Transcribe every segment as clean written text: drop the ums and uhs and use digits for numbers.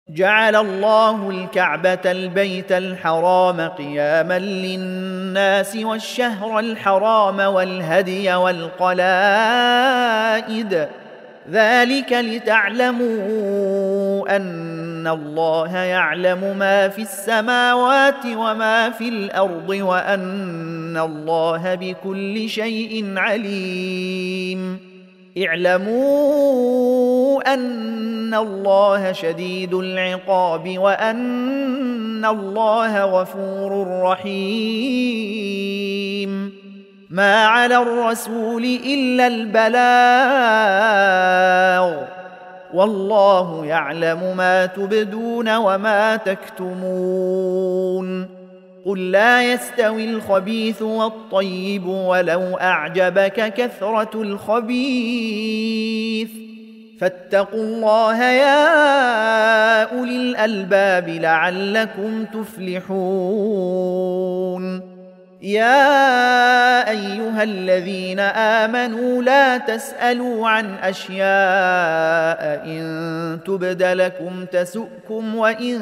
جعل الله الكعبة البيت الحرام قياما للناس والشهر الحرام والهدي والقلائد ذلك لتعلموا أن الله يعلم ما في السماوات وما في الأرض وأن الله بكل شيء عليم. اعلموا أن الله شديد العقاب وأن الله غفور رحيم. ما على الرسول إلا البلاغ والله يعلم ما تبدون وما تكتمون. قل لا يستوي الخبيث والطيب ولو أعجبك كثرة الخبيث فاتقوا الله يا أولي الألباب لعلكم تفلحون. يا أيها الذين آمنوا لا تسألوا عن أشياء إن تبد لكم تسؤكم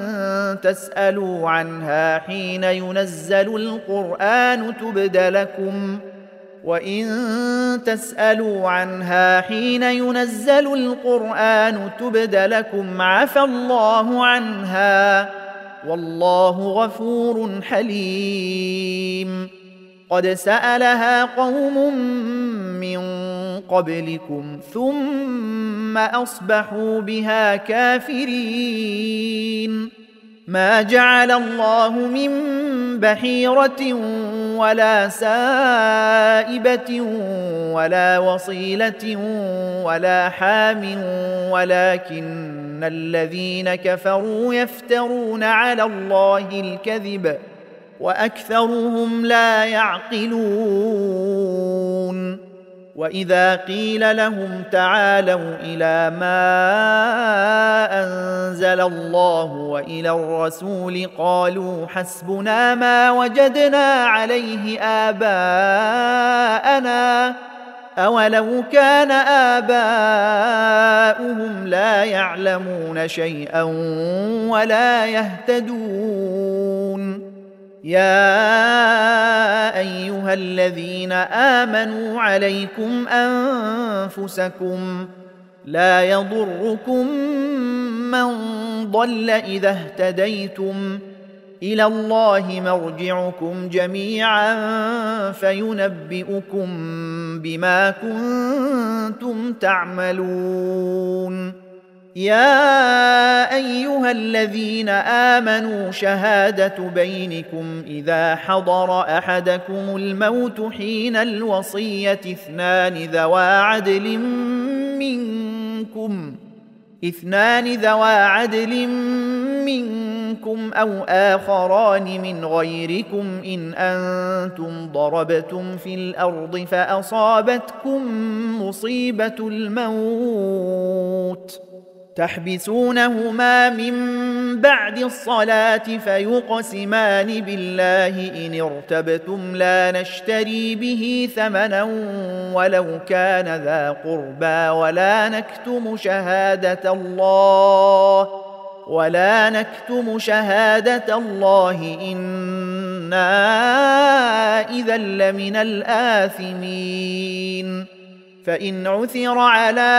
وإن تسألوا عنها حين ينزل القرآن تبد لكم عفى الله عنها والله غفور حليم. قد سألها قوم من قبلكم ثم أصبحوا بها كافرين. ما جعل الله من بحيرة ولا سائبة ولا وصيلة ولا حام ولكن الذين كفروا يفترون على الله الكذب وأكثرهم لا يعقلون. وإذا قيل لهم تعالوا إلى ما أنزل الله وإلى الرسول قالوا حسبنا ما وجدنا عليه آباءنا أولو كان آباؤهم لا يعلمون شيئا ولا يهتدون. يا أيها الذين آمنوا عليكم أنفسكم لا يضركم من ضل إذا اهتديتم إلى الله مرجعكم جميعا فينبئكم بما كنتم تعملون. يا أيها الذين آمنوا شهادة بينكم إذا حضر أحدكم الموت حين الوصية اثنان ذوا عدل منكم أو آخران من غيركم إن أنتم ضربتم في الأرض فأصابتكم مصيبة الموت تحبسونهما من بعد الصلاة فيقسمان بالله إن ارتبتم لا نشتري به ثمنا ولو كان ذا قربى ولا نكتم شهادة الله إنا إذا لمن الآثمين. فإن عثر على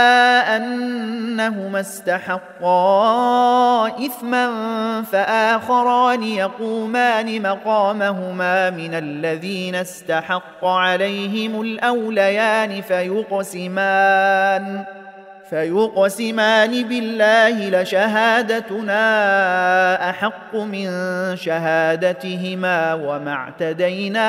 أنهما استحقا إثما فآخران يقومان مقامهما من الذين استحق عليهم الأوليان فيقسمان بالله لشهادتنا أحق من شهادتهما وما اعتدينا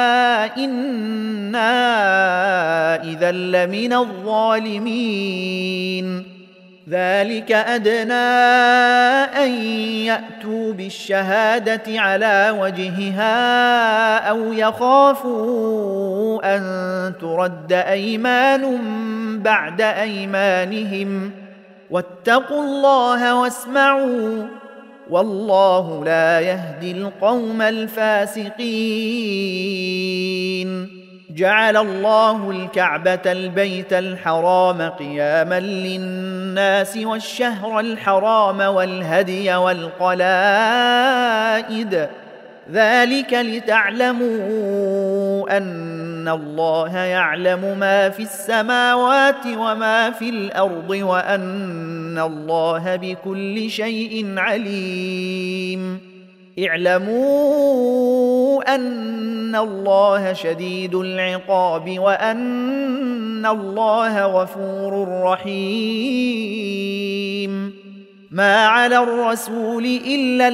إنا إذا لمن الظالمين. ذلك أدنى أن يأتوا بالشهادة على وجهها أو يخافوا أن ترد أيمان بعد أيمانهم واتقوا الله واسمعوا والله لا يهدي القوم الفاسقين. جعل الله الكعبة البيت الحرام قياما للناس والشهر الحرام والهدي والقلائد ذلك لتعلموا أن الله يعلم ما في السماوات وما في الأرض وأن الله بكل شيء عليم اعلموا أن الله شديد العقاب وأن الله غفور رحيم ما على الرسول إلا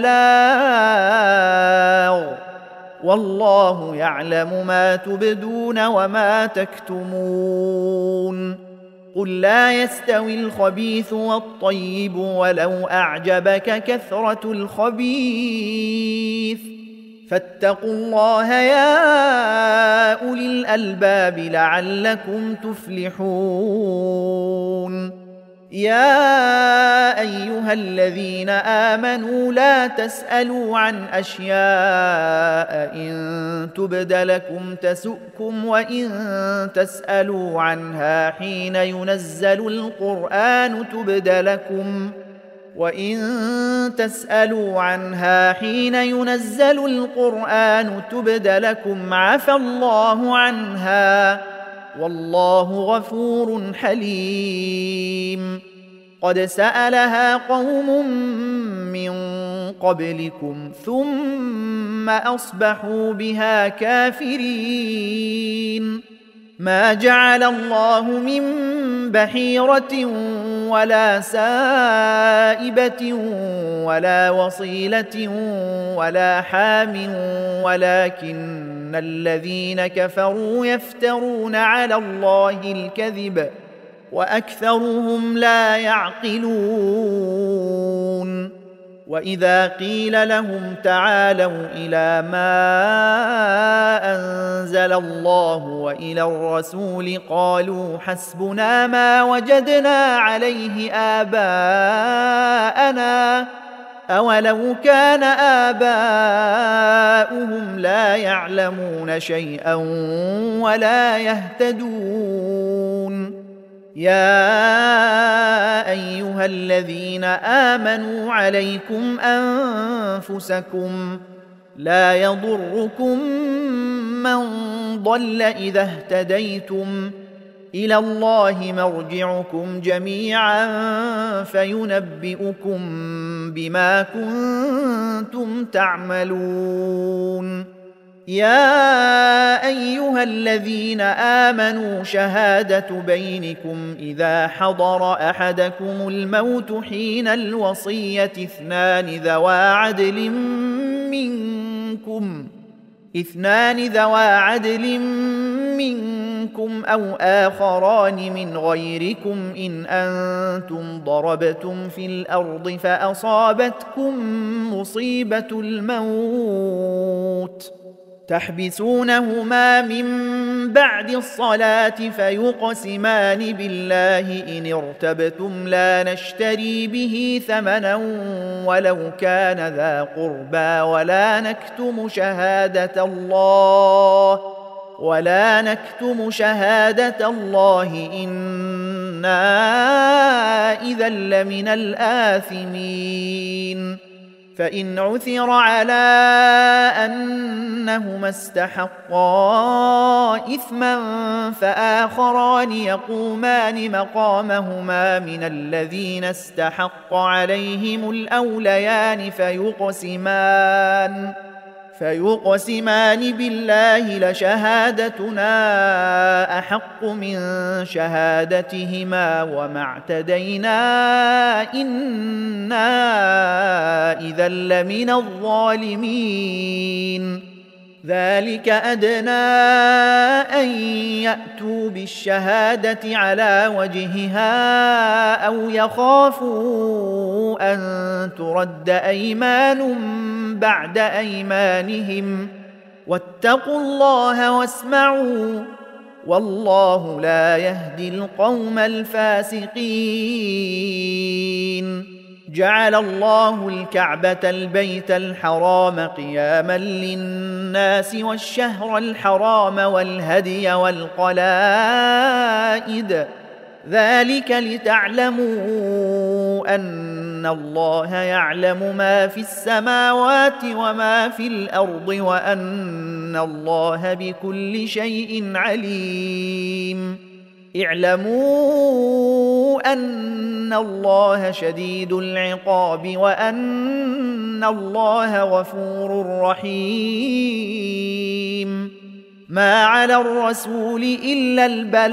البلاغ والله يعلم ما تبدون وما تكتمون قل لا يستوي الخبيث والطيب ولو أعجبك كثرة الخبيث فاتقوا الله يا أولي الألباب لعلكم تفلحون يا أيها الذين آمنوا لا تسألوا عن أشياء إن تبد لكم تسؤكم وإن تسألوا عنها حين ينزل القرآن تبد لكم عفى الله عنها والله غفور حليم قد سألها قوم من قبلكم ثم أصبحوا بها كافرين ما جعل الله من بحيرة ولا سائبة ولا وصيلة ولا حام ولكن الذين كفروا يفترون على الله الكذب وأكثرهم لا يعقلون وإذا قيل لهم تعالوا إلى ما أنزل الله وإلى الرسول قالوا حسبنا ما وجدنا عليه آباءنا أولو كان آباؤهم لا يعلمون شيئا ولا يهتدون يا أيها الذين آمنوا عليكم أنفسكم لا يضركم من ضل إذا اهتديتم إلى الله مرجعكم جميعا فينبئكم بما كنتم تعملون يا أيها الذين آمنوا شهادة بينكم إذا حضر أحدكم الموت حين الوصية اثنان ذوا عدل منكم أو آخران من غيركم إن أنتم ضربتم في الأرض فأصابتكم مصيبة الموت تحبسونهما من بعد الصلاة فيقسمان بالله إن ارتبتم لا نشتري به ثمنا ولو كان ذا قربى ولا نكتم شهادة الله إنا إذا لمن الآثمين فإن عثر على أنهما استحقا إثما فآخران يقومان مقامهما من الذين استحق عليهم الأوليان فيقسمان بالله لشهادتنا أحق من شهادتهما وما اعتدينا إنا إذا لمن الظالمين ذلك أدنى أن يأتوا بالشهادة على وجهها أو يخافوا أن ترد أيمان بعد أيمانهم واتقوا الله واسمعوا والله لا يهدي القوم الفاسقين جعل الله الكعبة البيت الحرام قياما للناس للناس والشهر الحرام والهدي والقلائد، ذلك لتعلموا أن الله يعلم ما في السماوات وما في الأرض وأن الله بكل شيء عليم. اعلموا أن الله شديد العقاب وأن الله غفور رحيم. ما على الرسول إلا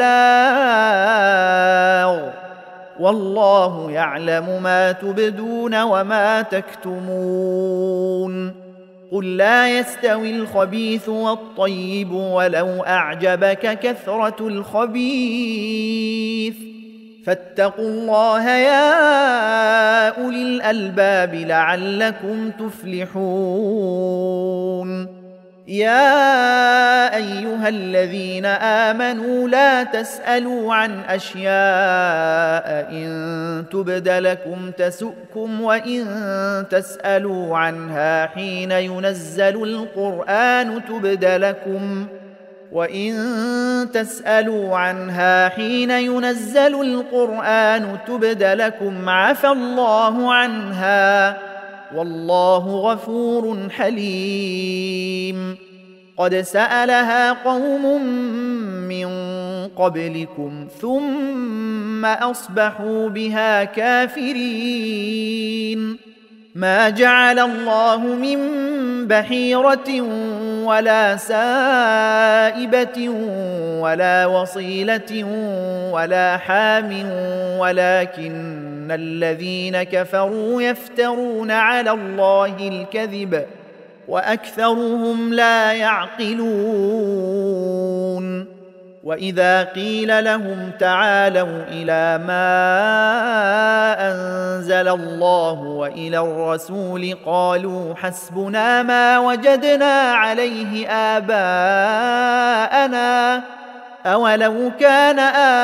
البلاغ، والله يعلم ما تبدون وما تكتمون. قل لا يستوي الخبيث والطيب ولو أعجبك كثرة الخبيث، فاتقوا الله يا أولي الألباب لعلكم تفلحون. يا أيها الذين آمنوا لا تسألوا عن أشياء إن تبد لكم تسؤكم وإن تسألوا عنها حين ينزل القرآن تبد لكم عفى الله عنها والله غفور حليم. قد سألها قوم من قبلكم ثم أصبحوا بها كافرين. ما جعل الله من بحيرة ولا سائبة ولا وصيلة ولا حام ولكن الذين كفروا يفترون على الله الكذب وأكثرهم لا يعقلون. وإذا قيل لهم تعالوا إلى ما أنزل الله وإلى الرسول قالوا حسبنا ما وجدنا عليه آباءنا أولو كان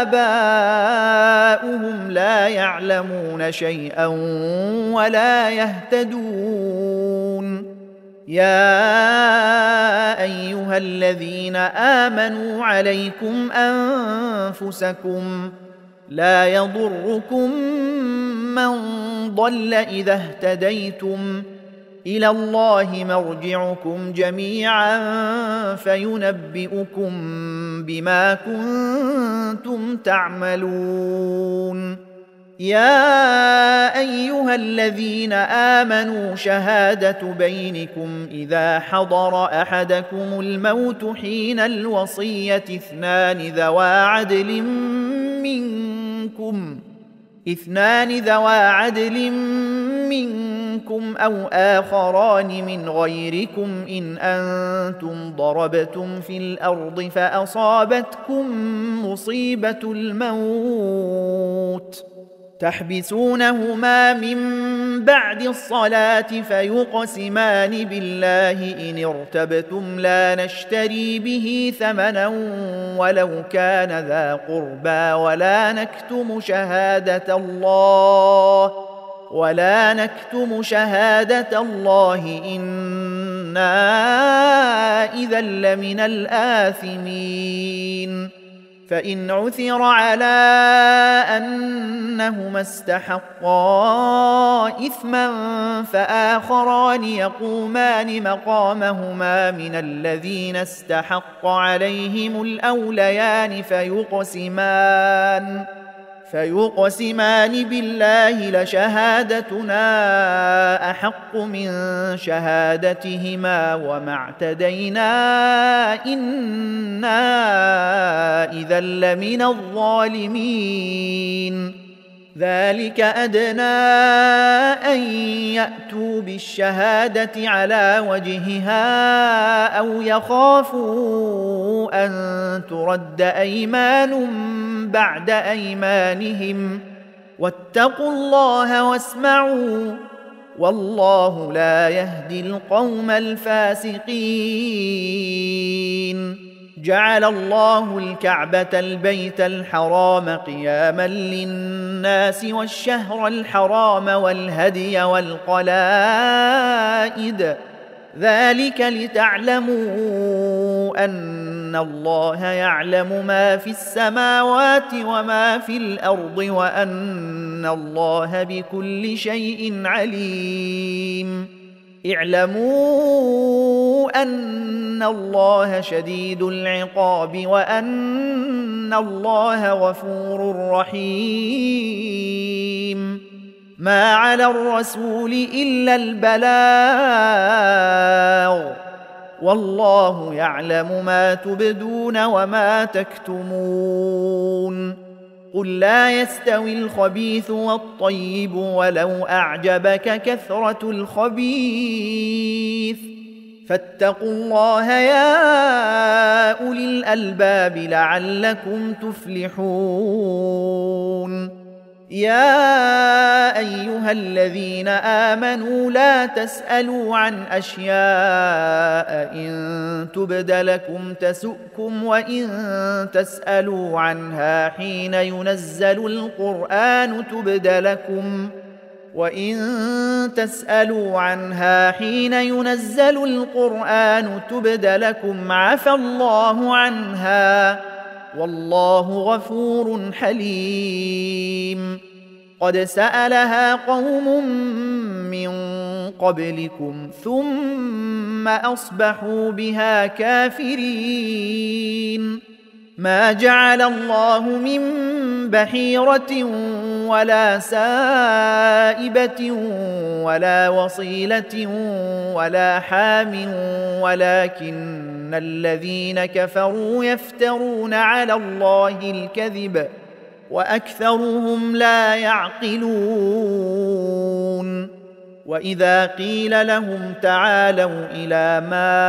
آباؤهم لا يعلمون شيئا ولا يهتدون. يا أيها الذين آمنوا عليكم أنفسكم لا يضركم من ضل إذا اهتديتم، إلى الله مرجعكم جميعا فينبئكم بما كنتم تعملون. يا أيها الذين آمنوا شهادة بينكم إذا حضر أحدكم الموت حين الوصية اثنان ذوا عدل منكم أو آخران من غيركم إن أنتم ضربتم في الأرض فأصابتكم مصيبة الموت تحبسونهما من بعد الصلاة فيقسمان بالله إن ارتبتم لا نشتري به ثمنا ولو كان ذا قربى ولا نكتم شهادة الله إنا إذا لمن الآثمين. فإن عثر على أنهما استحقا إثما فآخران يقومان مقامهما من الذين استحق عليهم الأوليان فيقسمان بالله لشهادتنا أحق من شهادتهما وما اعتدينا إنا إذا لمن الظالمين. ذلك أدنى أن يأتوا بالشهادة على وجهها أو يخافوا أن ترد أيمان بعد أيمانهم واتقوا الله واسمعوا والله لا يهدي القوم الفاسقين. جعل الله الكعبة البيت الحرام قياما للناس والشهر الحرام والهدي والقلائد ذلك لتعلموا أن الله يعلم ما في السماوات وما في الأرض وأن الله بكل شيء عليم. اعلموا أن الله شديد العقاب وأن الله غفور رحيم. ما على الرسول إلا البلاغ والله يعلم ما تبدون وما تكتمون. قل لا يستوي الخبيث والطيب ولو أعجبك كثرة الخبيث فاتقوا الله يا أولي الألباب لعلكم تفلحون. يا أيها الذين آمنوا لا تسألوا عن أشياء إن تبد لكم تسؤكم وإن تسألوا عنها حين ينزل القرآن تبد لكم عفى الله عنها والله غفور حليم. قد سألها قوم من قبلكم ثم أصبحوا بها كافرين. ما جعل الله من بحيرة ولا سائبة ولا وصيلة ولا حام ولكن الذين كفروا يفترون على الله الكذب وأكثرهم لا يعقلون. وإذا قيل لهم تعالوا إلى ما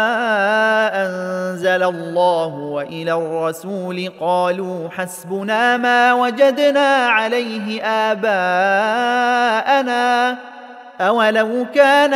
أنزل الله وإلى الرسول قالوا حسبنا ما وجدنا عليه آباءنا أولو كان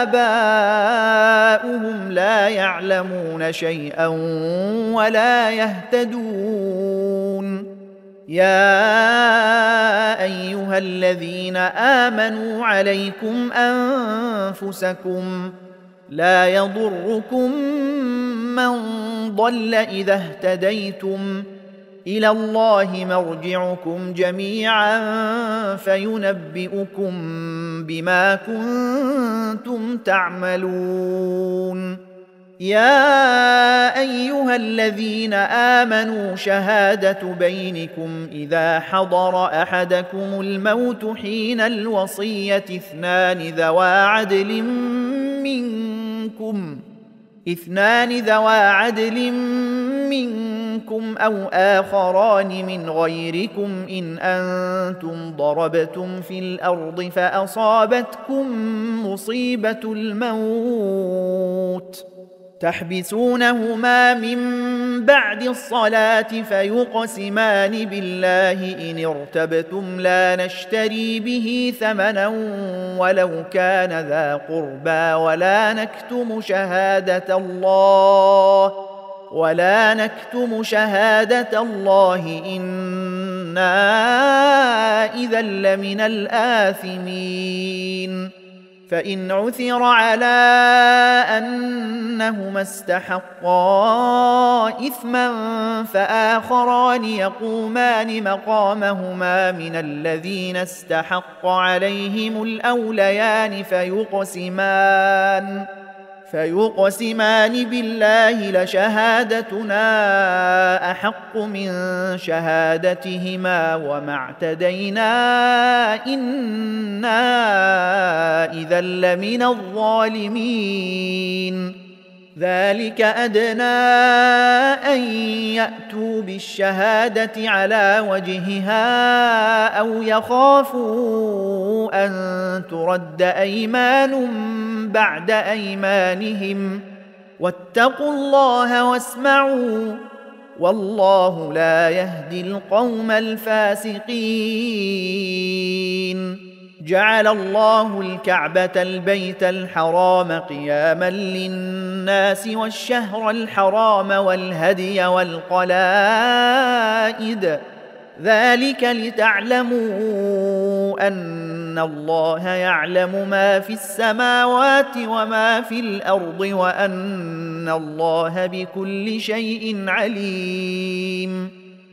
آباؤهم لا يعلمون شيئا ولا يهتدون. يا أيها الذين آمنوا عليكم أنفسكم لا يضركم من ضل إذا اهتديتم إلى الله مرجعكم جميعا فينبئكم بما كنتم تعملون. يا أيها الذين آمنوا شهادة بينكم إذا حضر أحدكم الموت حين الوصية اثنان ذوا عدل منكم أو آخران من غيركم إن أنتم ضربتم في الأرض فأصابتكم مصيبة الموت تحبسونهما من بعد الصلاة فيقسمان بالله إن ارتبتم لا نشتري به ثمنا ولو كان ذا قربى ولا نكتم شهادة الله إنا إذا لمن الآثمين. فإن عثر على أنهما استحقا إثما فآخران يقومان مقامهما من الذين استحق عليهم الأوليان فيقسمان بالله لشهادتنا أحق من شهادتهما وما اعتدينا إنا إذا لمن الظالمين. ذلك أدنى أن يأتوا بالشهادة على وجهها أو يخافوا أن ترد أيمان بعد أيمانهم واتقوا الله واسمعوا والله لا يهدي القوم الفاسقين. جعل الله الكعبة البيت الحرام قياما للناس والشهر الحرام والهدي والقلائد ذلك لتعلموا أن أن الله يعلم ما في السماوات وما في الأرض وأن الله بكل شيء عليم.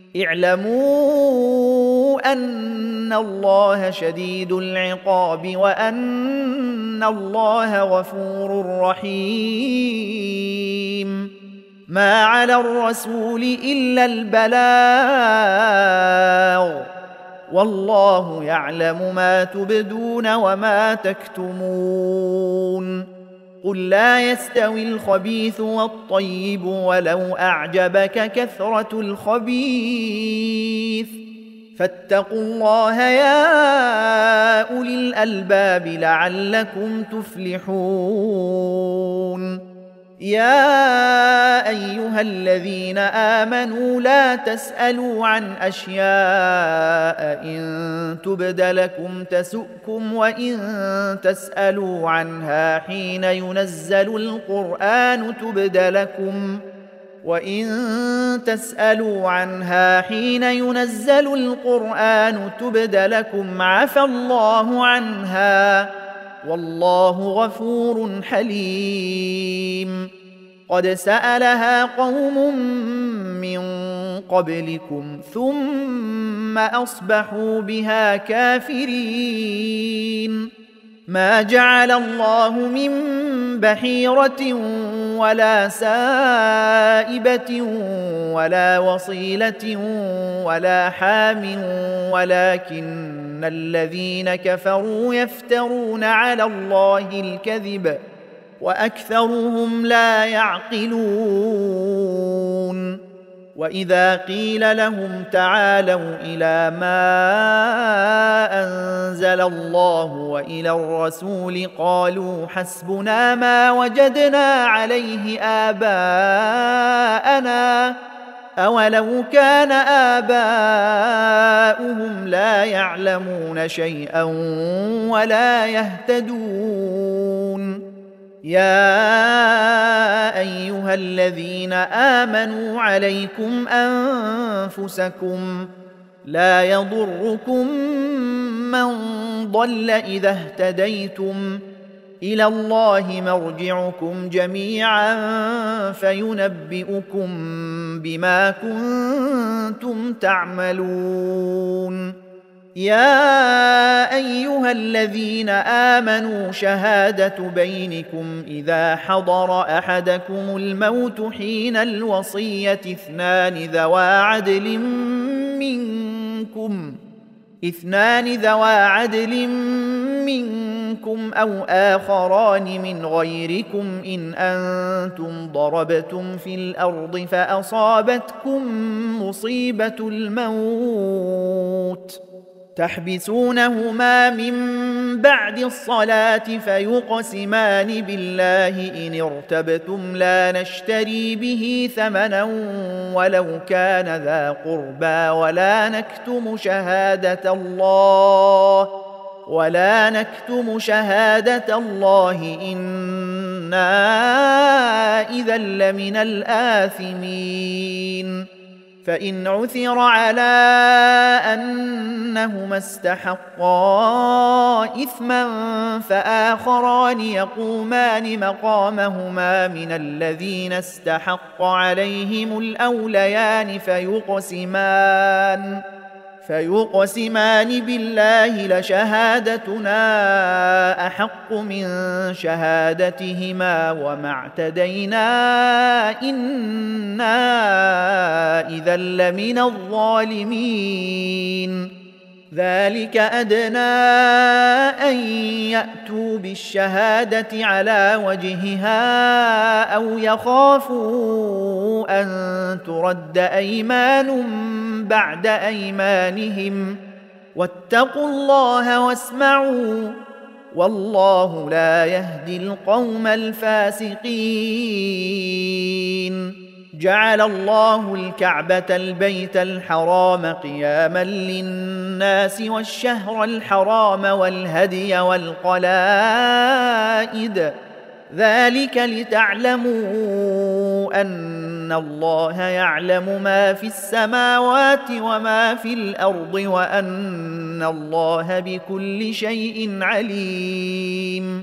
اعلموا أن الله شديد العقاب وأن الله غفور رحيم. ما على الرسول إلا البلاغ، والله يعلم ما تبدون وما تكتمون. قل لا يستوي الخبيث والطيب ولو أعجبك كثرة الخبيث، فاتقوا الله يا أولي الألباب لعلكم تفلحون. يا أيها الذين آمنوا لا تسألوا عن أشياء إن تبد لكم تسؤكم وإن تسألوا عنها حين ينزل القرآن تبد لكم عفى الله عنها، والله غفور حليم. قد سألها قوم من قبلكم ثم أصبحوا بها كافرين. ما جعل الله من بحيرة ولا سائبة ولا وصيلة ولا حام ولكن الذين كفروا يفترون على الله الكذب وأكثرهم لا يعقلون. وإذا قيل لهم تعالوا إلى ما أنزل الله وإلى الرسول قالوا حسبنا ما وجدنا عليه آباءنا أولو كان آباؤهم لا يعلمون شيئا ولا يهتدون. يا أيها الذين آمنوا عليكم أنفسكم لا يضركم من ضل إذا اهتديتم، إلى الله مرجعكم جميعا فينبئكم بما كنتم تعملون. يا أيها الذين آمنوا شهادة بينكم إذا حضر أحدكم الموت حين الوصية اثنان ذوا عدل منكم أو آخران من غيركم إن أنتم ضربتم في الأرض فأصابتكم مصيبة الموت تحبسونهما من بعد الصلاة فيقسمان بالله إن ارتبتم لا نشتري به ثمنا ولو كان ذا قربى ولا نكتم شهادة الله إنا إذا لمن الآثمين. فإن عثر على أنهما استحقا إثما فآخران يقومان مقامهما من الذين استحق عليهم الأوليان فيقسمان بالله لشهادتنا أحق من شهادتهما وما اعتدينا إنا إذا لمن الظالمين. ذلك أدنى أن يأتوا بالشهادة على وجهها أو يخافوا أن ترد أيمان بعد أيمانهم واتقوا الله واسمعوا والله لا يهدي القوم الفاسقين. جعل الله الكعبة البيت الحرام قياما للناس والشهر الحرام والهدي والقلائد ذلك لتعلموا أن الله يعلم ما في السماوات وما في الأرض وأن وأن الله بكل شيء عليم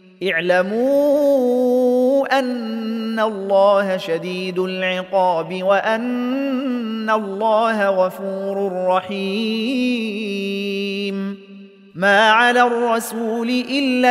اعلموا أن الله شديد العقاب وأن الله غفور رحيم ما على الرسول إلا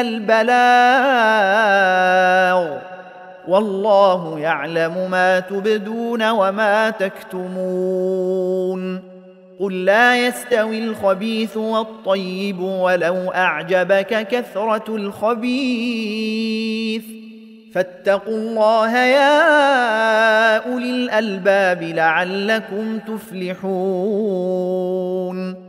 البلاغ والله يعلم ما تبدون وما تكتمون قل لا يستوي الخبيث والطيب ولو أعجبك كثرة الخبيث فاتقوا الله يا أولي الألباب لعلكم تفلحون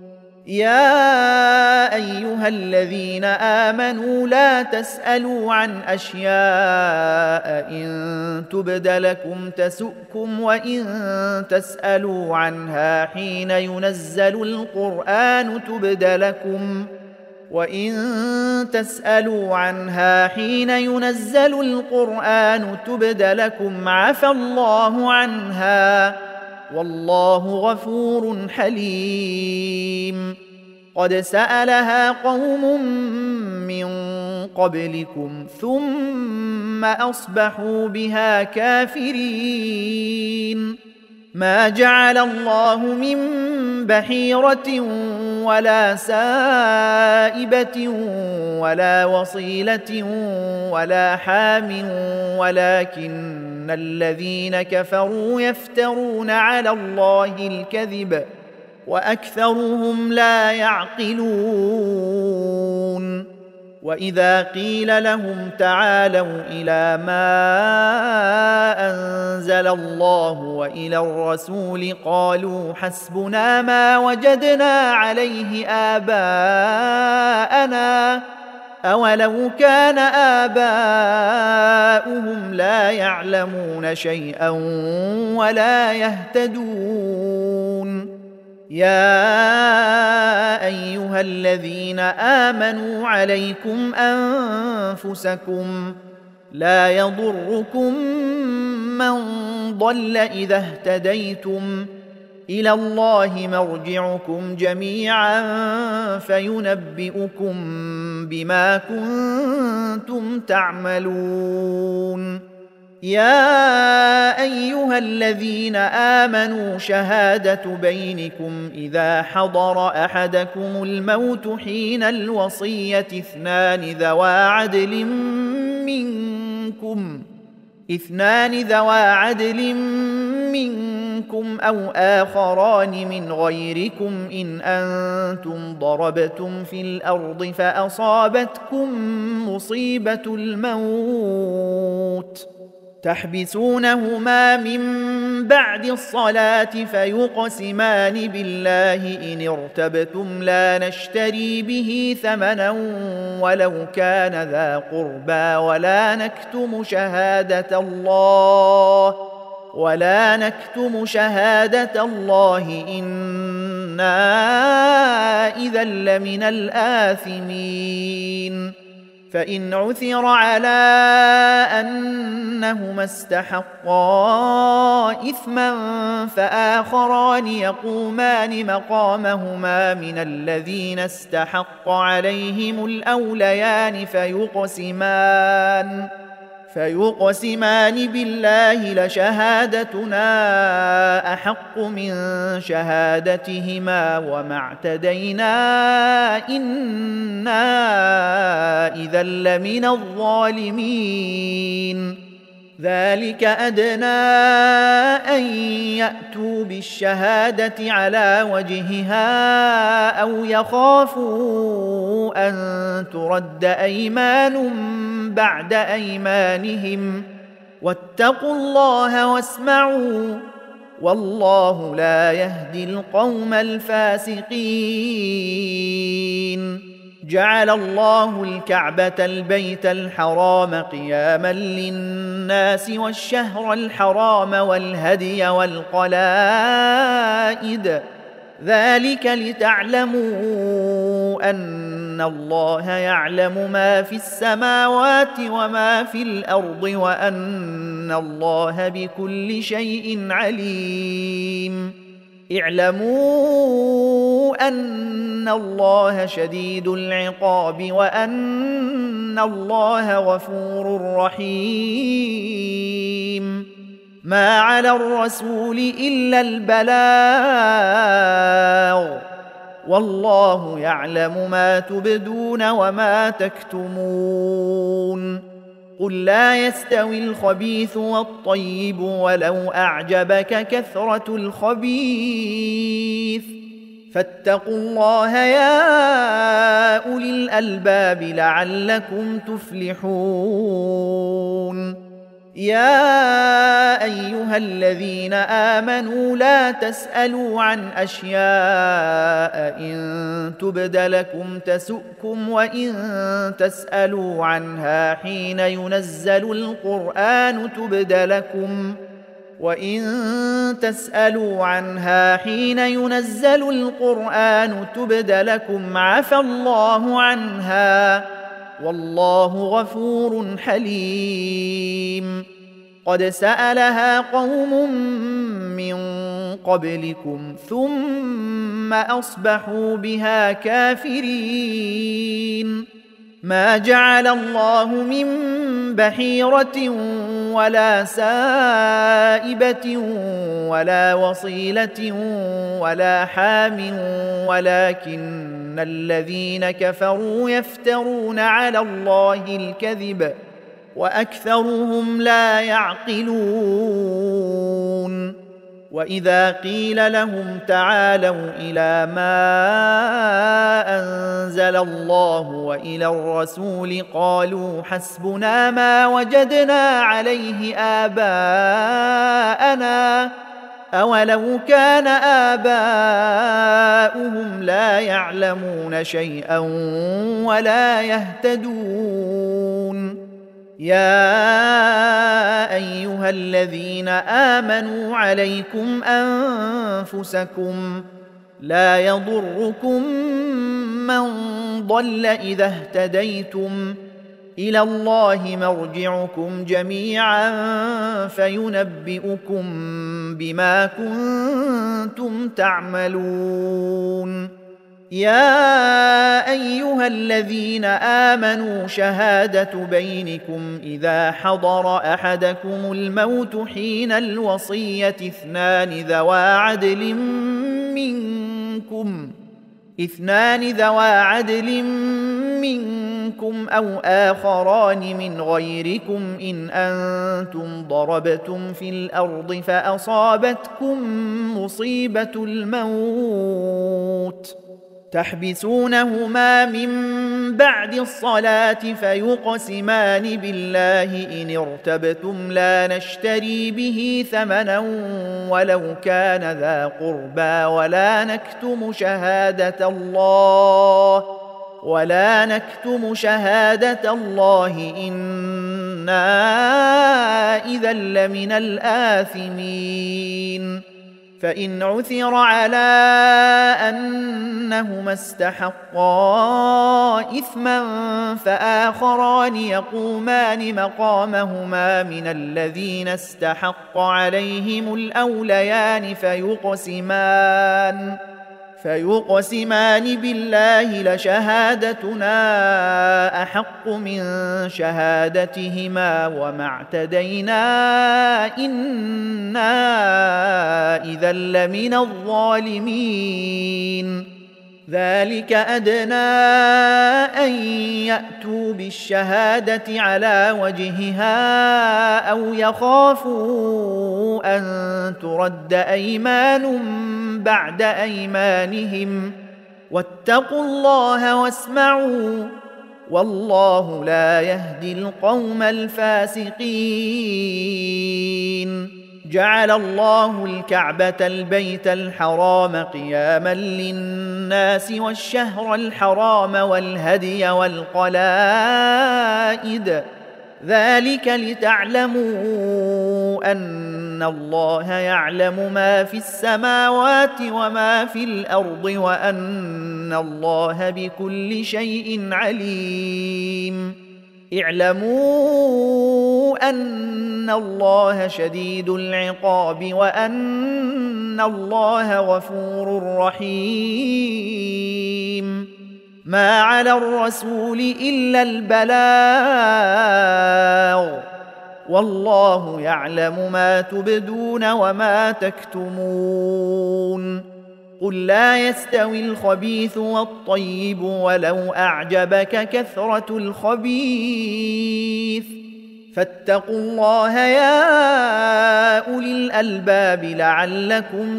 يا أيها الذين آمنوا لا تسألوا عن أشياء إن تبد لكم تسؤكم وإن تسألوا عنها حين ينزل القرآن تبد لكم عفى الله عنها والله غفور حليم قد سألها قوم من قبلكم ثم أصبحوا بها كافرين ما جعل الله من بحيرة ولا سائبة ولا وصيلة ولا حام ولكن الذين كفروا يفترون على الله الكذب وأكثرهم لا يعقلون وإذا قيل لهم تعالوا إلى ما أنزل الله وإلى الرسول قالوا حسبنا ما وجدنا عليه آباءنا أولو كان آباؤهم لا يعلمون شيئا ولا يهتدون يا أيها الذين آمنوا عليكم أنفسكم لا يضركم من ضل إذا اهتديتم إلى الله مرجعكم جميعا فينبئكم بما كنتم تعملون يا أيها الذين آمنوا شهادة بينكم إذا حضر أحدكم الموت حين الوصية اثنان ذوا عدل منكم أو آخران من غيركم إن أنتم ضربتم في الأرض فأصابتكم مصيبة الموت تحبسونهما من بعد الصلاة فيقسمان بالله إن ارتبتم لا نشتري به ثمنا ولو كان ذا قربى ولا نكتم شهادة الله إنا إذا لمن الآثمين فإن عثر على أنهما استحقا إثما فآخران يقومان مقامهما من الذين استحق عليهم الأوليان فيقسمان بالله لشهادتنا أحق من شهادتهما وما اعتدينا إنا إذا لمن الظالمين ذلك أدنى أن يأتوا بالشهادة على وجهها أو يخافوا أن ترد أيمان بعد أيمانهم واتقوا الله واسمعوا والله لا يهدي القوم الفاسقين جعل الله الكعبة البيت الحرام قياما للناس والشهر الحرام والهدي والقلائد ذلك لتعلموا أن الله يعلم ما في السماوات وما في الأرض وأن الله بكل شيء عليم اعلموا أن وأن الله شديد العقاب وأن الله غفور رحيم. ما على الرسول إلا البلاغ، والله يعلم ما تبدون وما تكتمون. قل لا يستوي الخبيث والطيب ولو أعجبك كثرة الخبيث، فاتقوا الله يا أولي الألباب لعلكم تفلحون. يا أيها الذين آمنوا لا تسألوا عن أشياء إن تبد لكم تسؤكم وإن عنها حين ينزل القرآن تبد لكم عفى الله عنها، والله غفور حليم. قد سألها قوم من قبلكم ثم أصبحوا بها كافرين. ما جعل الله من بحيرة ولا سائبة ولا وصيلة ولا حام، ولكن الذين كفروا يفترون على الله الكذب وأكثرهم لا يعقلون. وإذا قيل لهم تعالوا إلى ما أنزل الله وإلى الرسول قالوا حسبنا ما وجدنا عليه آباءنا أولو كان آباؤهم لا يعلمون شيئا ولا يهتدون. يا أيها الذين آمنوا عليكم أنفسكم لا يضركم من ضل إذا اهتديتم، إلى الله مرجعكم جميعا فينبئكم بما كنتم تعملون. يا أيها الذين آمنوا شهادة بينكم إذا حضر أحدكم الموت حين الوصية اثنان ذوا عدل منكم أو آخران من غيركم إن أنتم ضربتم في الأرض فأصابتكم مصيبة الموت تحبسونهما من بعد الصلاة فيقسمان بالله إن ارتبتم لا نشتري به ثمنا ولو كان ذا قربى ولا نكتم شهادة الله إنا إذا لمن الآثمين. فإن عثر على أنهما استحقا إثما فآخران يقومان مقامهما من الذين استحق عليهم الأوليان فيقسمان بالله لشهادتنا أحق من شهادتهما وما اعتدينا إنا إذا لمن الظالمين. ذلك أدنى أن يأتوا بالشهادة على وجهها أو يخافوا أن ترد أيمان بعد أيمانهم، واتقوا الله واسمعوا والله لا يهدي القوم الفاسقين. جعل الله الكعبة البيت الحرام قياما للناس والشهر الحرام والهدي والقلائد، ذلك لتعلموا أن الله يعلم ما في السماوات وما في الأرض وأن الله بكل شيء عليم. اعلموا أن الله شديد العقاب وأن الله غفور رحيم. ما على الرسول إلا البلاغ، والله يعلم ما تبدون وما تكتمون. قل لا يستوي الخبيث والطيب ولو أعجبك كثرة الخبيث، فاتقوا الله يا أولي الألباب لعلكم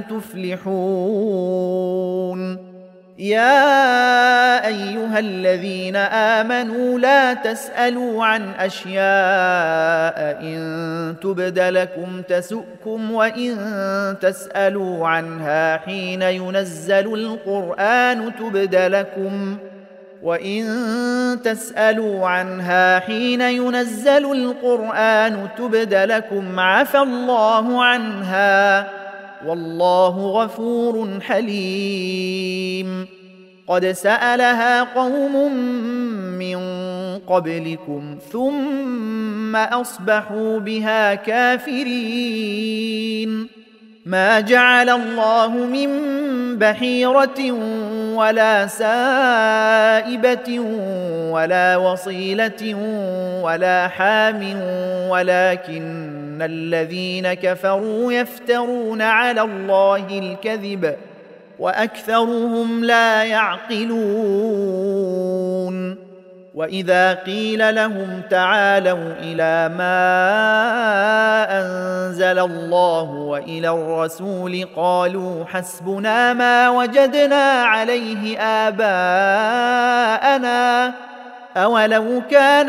تفلحون. يا أيها الذين آمنوا لا تسألوا عن أشياء إن تبد لكم تسؤكم وإن عنها حين تسألوا عنها حين ينزل القرآن تبد لكم عفى الله عنها، والله غفور حليم. قد سألها قوم من قبلكم ثم أصبحوا بها كافرين. ما جعل الله من بحيرة ولا سائبة ولا وصيلة ولا حام ولكن الذين كفروا يفترون على الله الكذب وأكثرهم لا يعقلون. وإذا قيل لهم تعالوا إلى ما أنزل الله وإلى الرسول قالوا حسبنا ما وجدنا عليه آباءنا أولو كان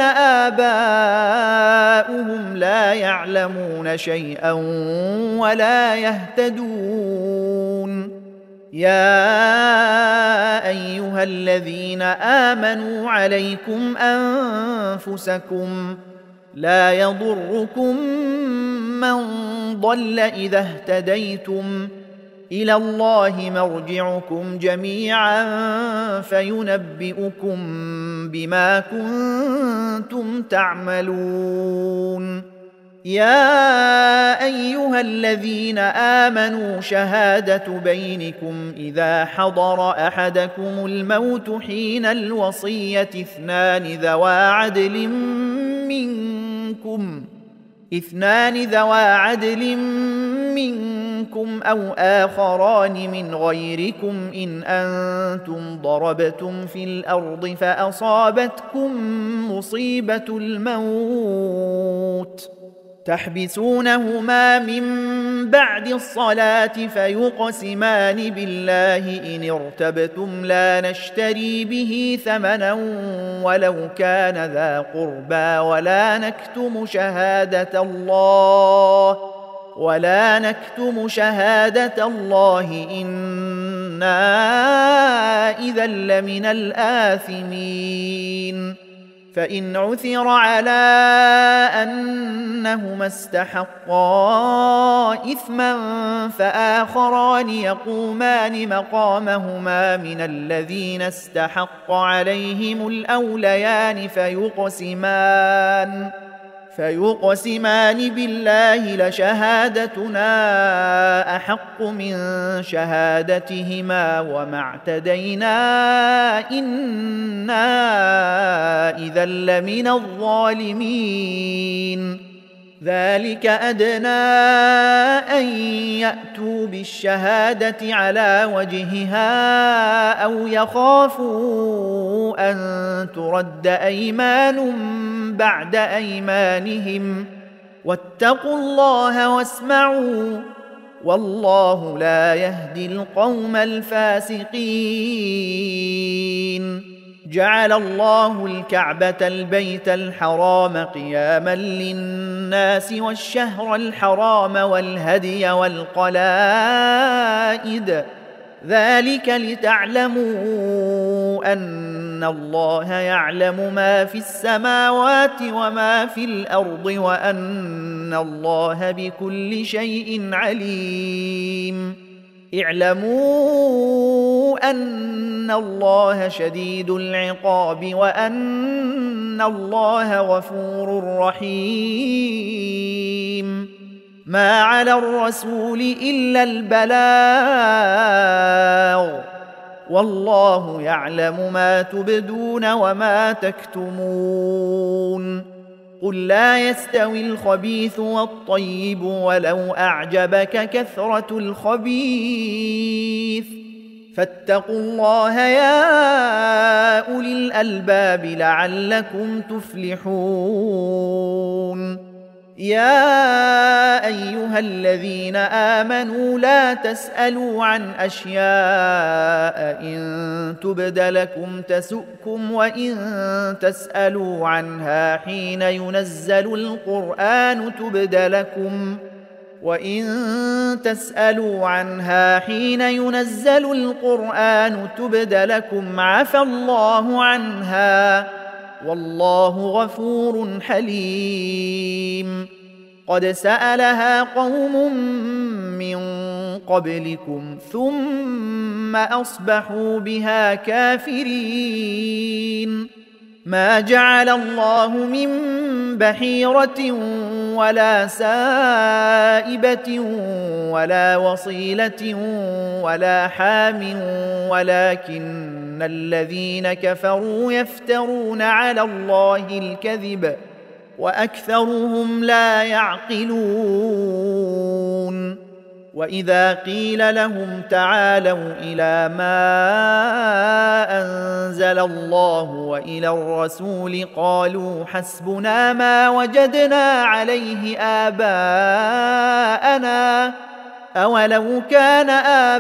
آباؤهم لا يعلمون شيئا ولا يهتدون. يا أيها الذين آمنوا عليكم أنفسكم لا يضركم من ضل إذا اهتديتم، إلى الله مرجعكم جميعا فينبئكم بما كنتم تعملون. يا أيها الذين آمنوا شهادة بينكم إذا حضر أحدكم الموت حين الوصية اثنان ذوا عدل منكم أو آخران من غيركم إن أنتم ضربتم في الأرض فأصابتكم مصيبة الموت تحبسونهما من بعد الصلاة فيقسمان بالله إن ارتبتم لا نشتري به ثمنا ولو كان ذا قربى ولا نكتم شهادة الله إنا إذا لمن الآثمين. فإن عثر على أنهما استحقا إثما فآخران يقومان مقامهما من الذين استحق عليهم الأوليان فيقسمان بالله لشهادتنا أحق من شهادتهما وما اعتدينا إنا إذا لمن الظالمين. ذلك أدنى أن يأتوا بالشهادة على وجهها أو يخافوا أن ترد أيمان بعد أيمانهم واتقوا الله واسمعوا والله لا يهدي القوم الفاسقين. جعل الله الكعبة البيت الحرام قياما للناس والشهر الحرام والهدي والقلائد ذلك لتعلموا أن الله يعلم ما في السماوات وما في الأرض وأن الله بكل شيء عليم. اعلموا أن الله شديد العقاب وأن الله غفور رحيم. ما على الرسول إلا البلاغ، والله يعلم ما تبدون وما تكتمون. قل لا يستوي الخبيث والطيب ولو أعجبك كثرة الخبيث، فاتقوا الله يا أولي الألباب لعلكم تفلحون. يا أيها الذين آمنوا لا تسألوا عن أشياء إن تبد لكم تسؤكم وإن تسألوا عنها حين ينزل القرآن تبد لكم عفى الله عنها، والله غفور حليم. قد سألها قوم من قبلكم ثم أصبحوا بها كافرين. ما جعل الله من بحيرة ولا سائبة ولا وصيلة ولا حام، ولكن الذين كفروا يفترون على الله الكذب وأكثرهم لا يعقلون. وإذا قيل لهم تعالوا إلى ما أنزل الله وإلى الرسول قالوا حسبنا ما وجدنا عليه آباءنا أولو كان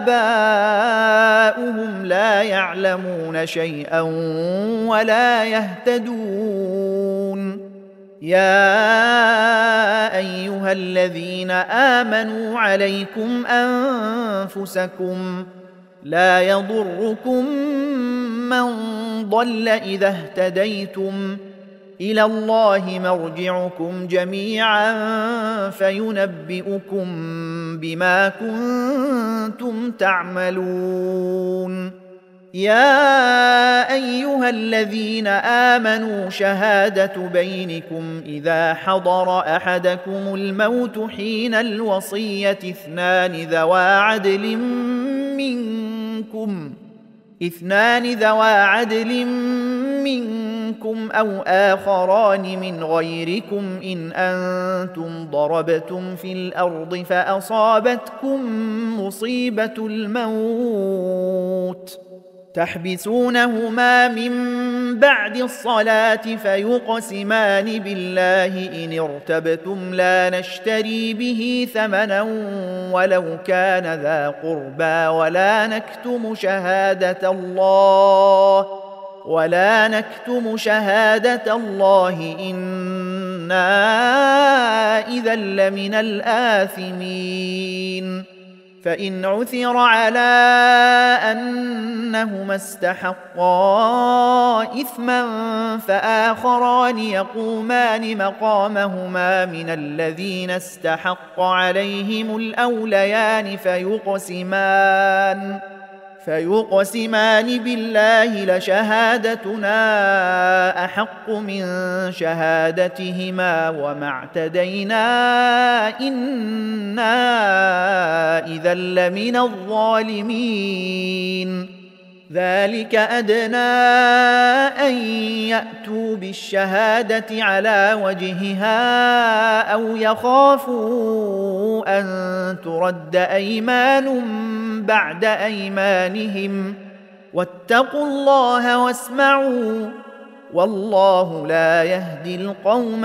آباؤهم لا يعلمون شيئا ولا يهتدون. يا أيها الذين آمنوا عليكم أنفسكم لا يضركم من ضل إذا اهتديتم، إلى الله مرجعكم جميعا فينبئكم بما كنتم تعملون. يا أيها الذين آمنوا شهادة بينكم إذا حضر أحدكم الموت حين الوصية اثنان ذوا عدل منكم أو آخران من غيركم إن أنتم ضربتم في الأرض فأصابتكم مصيبة الموت تحبسونهما من بعد الصلاة فيقسمان بالله إن ارتبتم لا نشتري به ثمنا ولو كان ذا قربى ولا نكتم شهادة الله إنا إذا لمن الآثمين. فإن عثر على أنهما استحقا إثما فآخران يقومان مقامهما من الذين استحق عليهم الأوليان فيقسمان بالله لشهادتنا أحق من شهادتهما وما اعتدينا إنا إذا لمن الظالمين. ذلك أدنى أن يأتوا بالشهادة على وجهها أو يخافوا أن ترد أيمان بعد أيمانهم، واتقوا الله واسمعوا والله لا يهدي القوم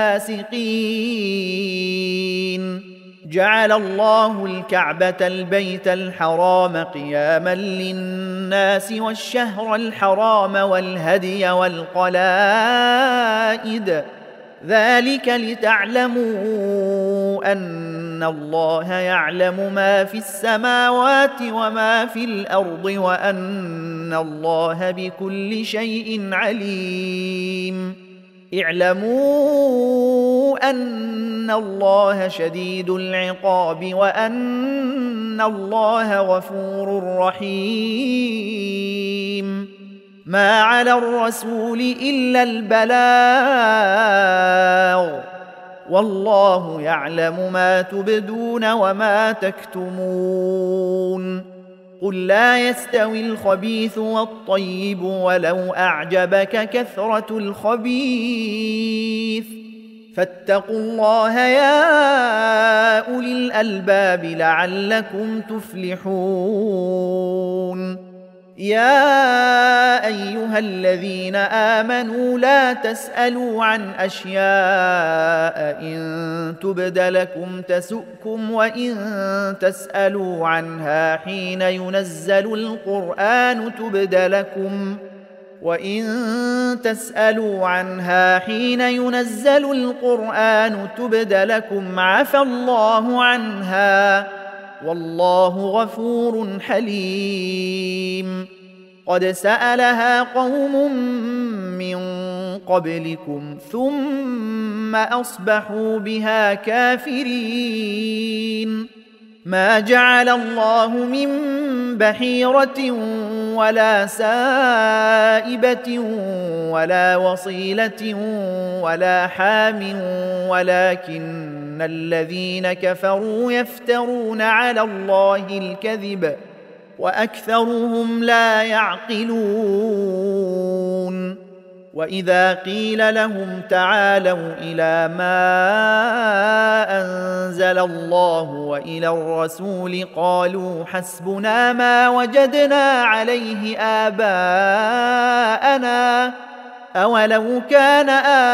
الفاسقين. جعل الله الكعبة البيت الحرام قياما للناس والشهر الحرام والهدي والقلائد، ذلك لتعلموا أن الله يعلم ما في السماوات وما في الأرض وأن الله بكل شيء عليم. اعلموا أن الله شديد العقاب وأن الله غفور رحيم. ما على الرسول إلا البلاغ، والله يعلم ما تبدون وما تكتمون. قل لا يستوي الخبيث والطيب ولو أعجبك كثرة الخبيث، فاتقوا الله يا أولي الألباب لعلكم تفلحون. يا أيها الذين آمنوا لا تسألوا عن أشياء إن تبد لكم تسؤكم وإن تسألوا عنها حين ينزل القرآن تبد لكم عفى الله عنها، والله غفور حليم. قد سألها قوم من قبلكم ثم أصبحوا بها كافرين. ما جعل الله من بحيرة ولا سائبة ولا وصيلة ولا حام ولكن الذين كفروا يفترون على الله الكذب وأكثرهم لا يعقلون. وإذا قيل لهم تعالوا إلى ما أنزل الله وإلى الرسول قالوا حسبنا ما وجدنا عليه آباءنا أولو كان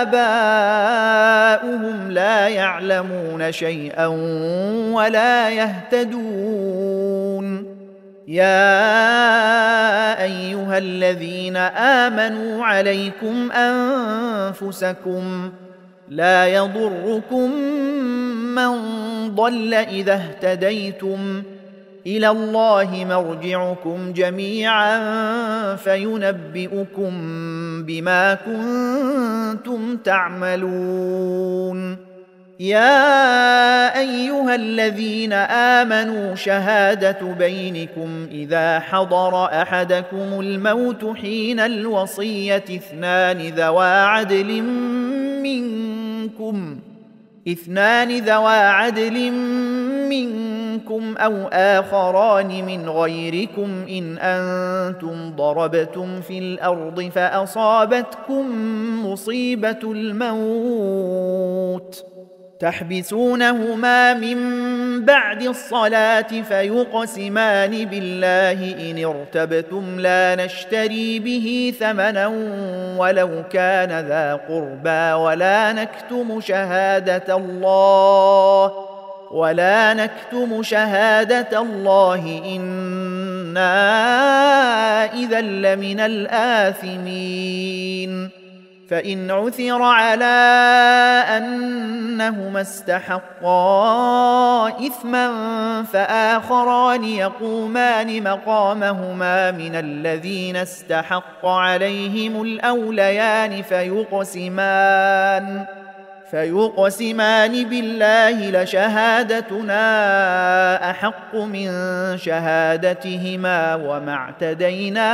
آباؤهم لا يعلمون شيئا ولا يهتدون. يا أيها الذين آمنوا عليكم أنفسكم لا يضركم من ضل إذا اهتديتم، إلى الله مرجعكم جميعا فينبئكم بما كنتم تعملون. يا أيها الذين آمنوا شهادة بينكم إذا حضر أحدكم الموت حين الوصية اثنان ذوا عدل منكم أو آخران من غيركم إن أنتم ضربتم في الأرض فأصابتكم مصيبة الموت تحبسونهما من بعد الصلاة فيقسمان بالله إن ارتبتم لا نشتري به ثمنا ولو كان ذا قربى ولا نكتم شهادة الله إنا إذا لمن الآثمين. فإن عثر على أنهما استحقا إثما فآخران يقومان مقامهما من الذين استحق عليهم الأوليان فيقسمان بالله لشهادتنا أحق من شهادتهما وما اعتدينا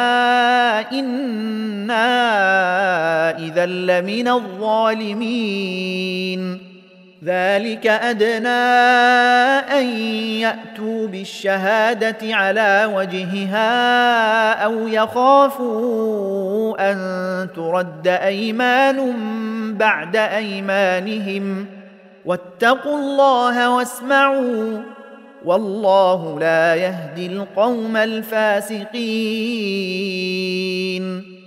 إنا إذا لمن الظالمين. ذلك أدنى أن يأتوا بالشهادة على وجهها أو يخافوا أن ترد أيمان بعد أيمانهم واتقوا الله واسمعوا والله لا يهدي القوم الفاسقين.